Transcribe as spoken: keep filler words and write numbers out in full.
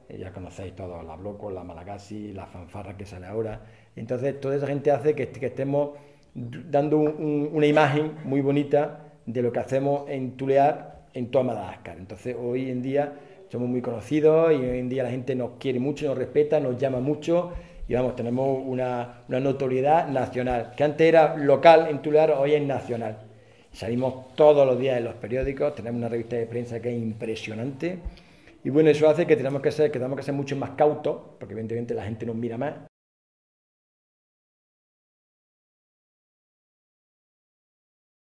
eh, ya conocéis todos, la Bloco, la Malagasy, la fanfarra que sale ahora. Entonces, toda esa gente hace que, que estemos dando un, un, una imagen muy bonita de lo que hacemos en Tulear en toda Madagascar. Entonces, hoy en día somos muy conocidos y hoy en día la gente nos quiere mucho, nos respeta, nos llama mucho y vamos, tenemos una, una notoriedad nacional, que antes era local en Tulear, hoy es nacional. Salimos todos los días en los periódicos, tenemos una revista de prensa que es impresionante y bueno, eso hace que tenemos que ser, que tenemos que ser mucho más cautos, porque evidentemente la gente nos mira más